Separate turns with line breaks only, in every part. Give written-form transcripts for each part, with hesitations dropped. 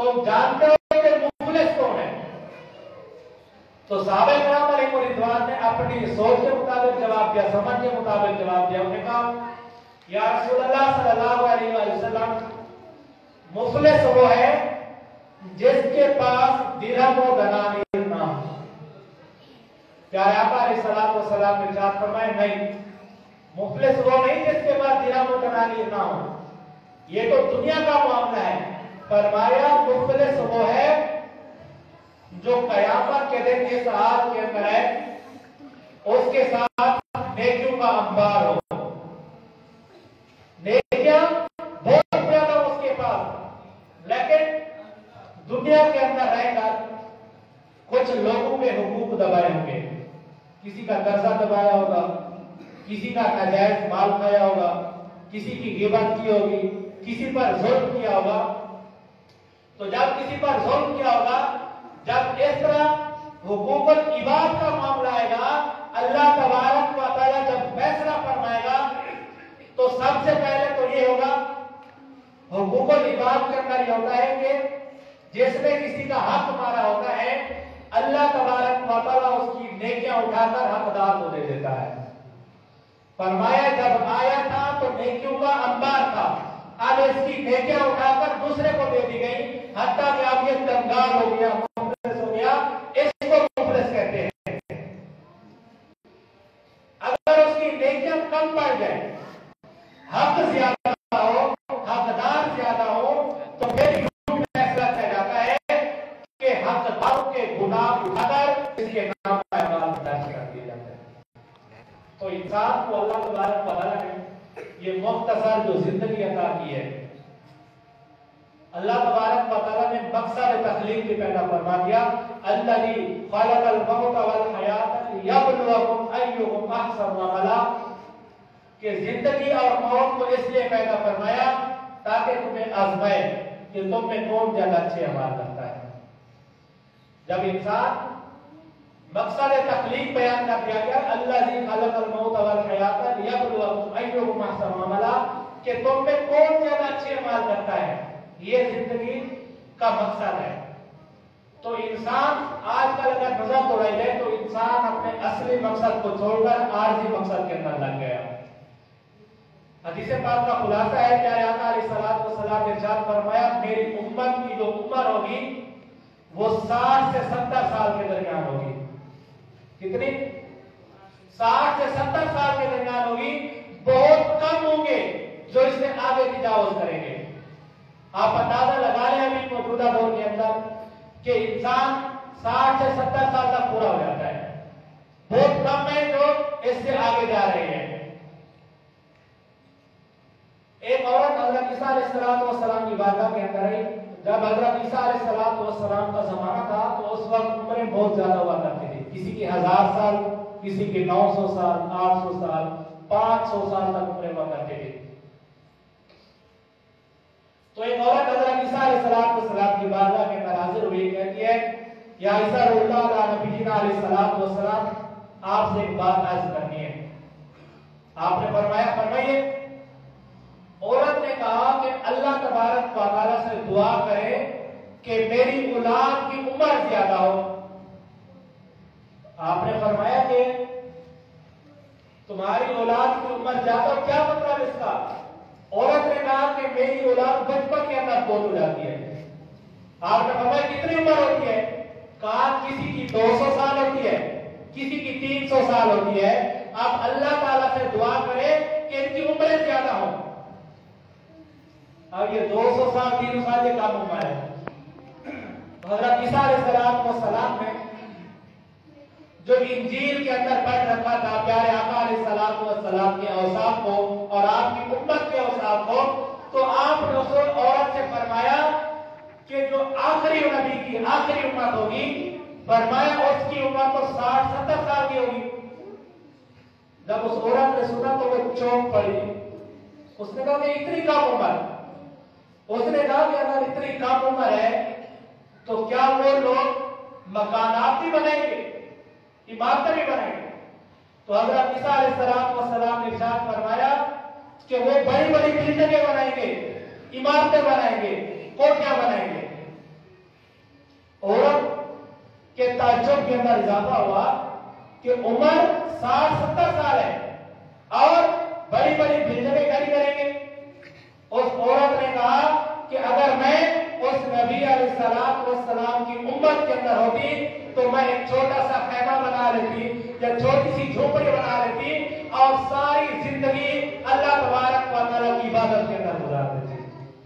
तुम जानते हो कि मुफलिस कौन है? तो साहबे कराम अलैहि रिज़वान ने अपनी सोच के मुताबिक जवाब दिया, समझ के मुताबिक जवाब दिया। उन्होंने कहा या रसूलल्लाह सल्लल्लाहु अलैहि वसल्लम, मुफलिस वो है जिसके पास दिरहम व दनानीर ना हो। प्यारे आका अलैहिस्सलातु वस्सलाम ने इरशाद फरमाया, नहीं, मुफलिस वो नहीं जिसके पास दिरहम व दनानीर ना हो, ये तो दुनिया का मामला है। फरमाया मुफलिस वो है जो कयामत के दिन इस हाल के अंदर है, उसके साथ नेकियों का अंबार हो, नेकियां बहुत ज्यादा उसके पास, लेकिन दुनिया के अंदर रहकर कुछ लोगों के हुकूक दबाए होंगे, किसी का कर्जा दबाया होगा, किसी का नाजायज माल खाया होगा, किसी की गिबत की होगी, किसी पर जुल्म किया होगा। तो जब किसी पर जुल्म किया होगा, जब इस तरह हुकूकुल इबाद का मामला आएगा, अल्लाह तबारक व तआला जब फैसला फरमाएगा, तो सबसे पहले तो ये होगा, हुकूकुल इबाद के अंदर ये होता है कि जिसने किसी का हक मारा होता है, अल्लाह तबारक व तआला उसकी नेकियां उठाकर हकदार को दे देता है। फरमाया जब आया था तो नेकियों का अंबार था, अब इसकी नेकियां उठाकर दूसरे को दे दी गई, हत्ता कि अब ये कंगाल हो गया, मुफलिस हो गया, इसको मुफलिस कहते हैं। अगर उसकी नेकियां कम पड़ जाए, हक ज्यादा हो, हकदार ज्यादा हो, तो फिर फैसला किया जाता है कि हकदारों के गुनाह उठाकर इसके नाम का इबादत दर्ज कर दिया जाता है। तो इंसान को अल्लाह तबारक व तआला ने ये मुख्तसर जो जिंदगी अता की है, अल्लाह तबारक व तआला ने मकसद तखलीक भी पैदा फरमा दिया, अल्लज़ी खलक़ल मौत वल हयात लियब्लुवकुम अय्युकुम अहसनु अमला, कि जिंदगी और मौत को इसलिए पैदा फरमाया ताकि तुम्हें आजमाए कि तुम में कौन ज्यादा अच्छे अमाल करता है। जब इंसान मकसद तखलीक बयान कर दिया गया, अल्लज़ी खलक़ल मौत वल हयात लियब्लुवकुम अय्युकुम अहसनु अमला, कि तुम में कौन ज्यादा अच्छे अमाल करता है, ये जिंदगी का मकसद है। तो इंसान आजकल अगर नजर दौड़ाई जाए तो इंसान अपने असली मकसद को छोड़कर आरजी मकसद के अंदर लग गया। हदीस पाक का खुलासा है, प्यारे आका अलैहिस्सलातु वस्सलाम ने इरशाद फरमाया, मेरी उम्मत की जो उम्र होगी वो 60 से 70 साल के दरमियान होगी। कितनी? 60 से 70 साल के दरमियान होगी। बहुत कम होंगे जो इससे आगे तजावुज करेंगे। आप अंदाजा लगा लें अभी मौजूदा दौर के अंदर कि इंसान 60 से 70 साल तक पूरा हो जाता है, बहुत कम है जो इससे आगे जा रहे हैं। एक औरत हजरत ईसा अलैहिस्सलाम की बारगाह के अंदर आई। जब हजरत ईसा अलैहिस्सलाम का जमाना था तो उस वक्त उम्रें बहुत ज्यादा हुआ करती थी, किसी की 1000 साल, किसी की 900 साल, 800 साल, 500 साल तक उम्रें हुआ करती थी। तो एक औरत हजरत ईसा अलैहिस्सलाम की बारगाह के अंदर हाजिर हुई, कहती है, या ईसा नबीना अलैहिस्सलाम, आपसे एक बात अर्ज करनी है। आपने फरमाया, फरमाइए। औरत ने कहा कि अल्लाह तबारक व तआला से दुआ करे कि मेरी औलाद की उम्र ज्यादा हो। आपने फरमाया कि तुम्हारी औलाद की उम्र ज्यादा, क्या मतलब इसका? औरत ने कहा कि मेरी औलाद बचपन के अंदर फौत हो जाती है। आपने फरमाया कितनी उम्र होती है? कहा किसी की 200 साल होती है, किसी की 300 साल होती है। आप अल्लाह ताला से दुआ करें कि इनकी उम्रें ज्यादा हो। अब ये 200 साल 300 साल ये कम उम्र है। हजरत ईसा अलैहिस्सलाम ने जो इंजील के अंदर पढ़ रखा था प्यारे आका अलैहिस्सलाम के औसाफ को और आपकी उम्मत के औसाफ को, तो आपने उस औरत से फरमाया कि जो आखिरी नबी की आखिरी उम्मत होगी, फरमाया उसकी उम्र तो 60-70 साल की होगी। जब उस औरत ने सुना तो वो चौंक पड़ी। उसने कहा कि इतनी कम उम्र? उसने कहा कि अगर इतनी कम उम्र है तो क्या वो लोग मकानात भी बनाएंगे, इमारतें भी बनाएंगे? तो हजरत ईसा अलैहिस्सलाम ने इरशाद फरमाया कि वो बड़ी बड़ी बिल्डिंगें बनाएंगे, इमारतें बनाएंगे, कोठियां बनाएंगे। نسب کے اندر اضافہ ہوا کہ عمر 60-70 سال ہے اور بڑی بڑی بلڈنگیں کھڑی کریں گے. اس عورت نے کہا کہ اگر میں اس نبی علیہ السلام کی امت کے اندر ہوتی تو میں ایک چھوٹا سا خیمہ بنا لیتی یا چھوٹی سی جھوپڑی بنا لیتی اور ساری زندگی اللہ تبارک و تعالیٰ کی عبادت کے اندر گزار دیتی.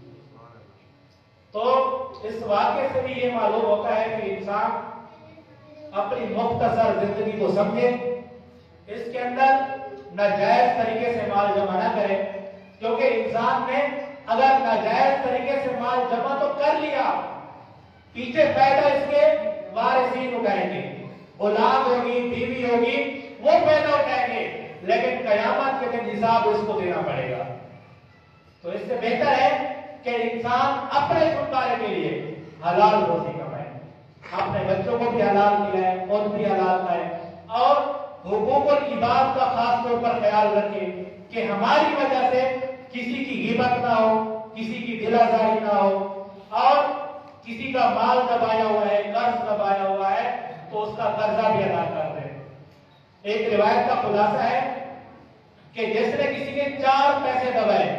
تو اس واقعے سے بھی یہ معلوم ہوتا ہے کہ انسان اپنی مختصر زندگی کو سمجھے, اس کے اندر ناجائز طریقے سے مال جمع نہ کرے, کیونکہ انسان نے اگر ناجائز طریقے سے مال جمع تو کر لیا, پیچھے پیدا اس کے وارثین اٹھائیں گے, اولاد ہوگی, بیوی ہوگی, وہ پیدا اٹھائیں گے, لیکن قیامت کے دن حساب اس کو دینا پڑے گا. تو اس سے بہتر ہے کہ انسان اپنے چھٹکارے کے لیے حلال روزی کمائے, اپنے بچوں کو بھی حلال کھلائے, خود بھی حلال کھائے, اور حقوق العباد کا خاص طور پر خیال رکھے کہ ہماری وجہ سے کسی کی غیبت نہ ہو, کسی کی دل آزاری نہ ہو, اور کسی کا مال دبایا ہوا ہے, قرض دبایا ہوا ہے تو اس کا قرضہ بھی ادا کر دیں. ایک روایت کا خلاصہ ہے کہ جس نے کسی کے 4 پیسے دبائے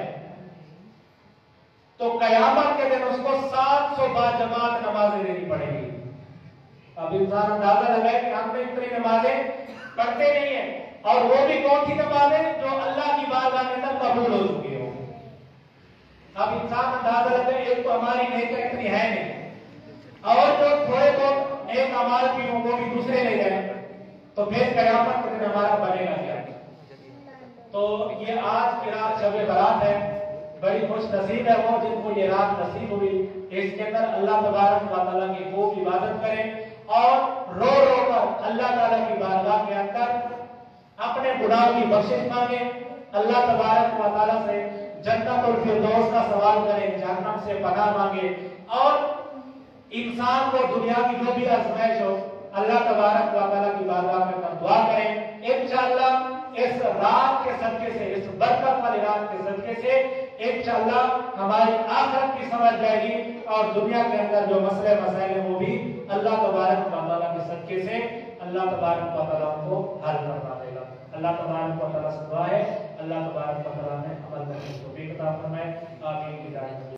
تو قیامت کے دن اس کو 700 باجماعت نمازیں دینی پڑے گی. اب انسان اندازہ لگائے کہ ہم نے اتنی نمازیں پڑھتے نہیں ہیں, اور وہ بھی کون سی نمازیں جو اللہ کی بارگاہ کے اندر قبول ہو چکی ہو. اب انسان اندازہ لگائے, ایک تو ہماری نیکیاں اتنی ہے نہیں, اور جو تھوڑے بہت نیک اعمال بھی ہوں وہ بھی دوسرے لے جائیں, تو پھر قیامت کے دن ہمارا بنے گا کیا. تو یہ آج کی رات شب برات ہے, بڑی خوش نصیب ہے وہ جن کو یہ رات نصیب ہوئی. اس کے اندر اللہ تبارک و تعالیٰ کی خوب عبادت کریں اور رو رو کر اللہ تعالیٰ کی بارگاہ کے اندر اپنے گناہوں کی بخشش مانگیں, اللہ تبارک و تعالیٰ سے جنت الفردوس کا سوال کریں, جہنم سے پناہ مانگے, اور انسان کو دنیا کی جو بھی آزمائش ہو اللہ تبارک و تعالیٰ کی بارگاہ میں دعا کریں. انشاءاللہ اس رات کے صدقے سے, اس برکت والی رات کے صدقے سے انشاءاللہ ہماری آخرت کی سمجھ جائے گی, اور دنیا کے اندر جو مسئلے مسائل ہیں وہ بھی اللہ تبارک و تعالیٰ کے صدقے سے اللہ تبارک و تعالیٰ کو حل کروا دے گا. اللہ تبارک و تعالیٰ سے دعا ہے اللہ تبارک و تعالیٰ نے عمل کرنے کی توفیق عطا فرمائے. آمین.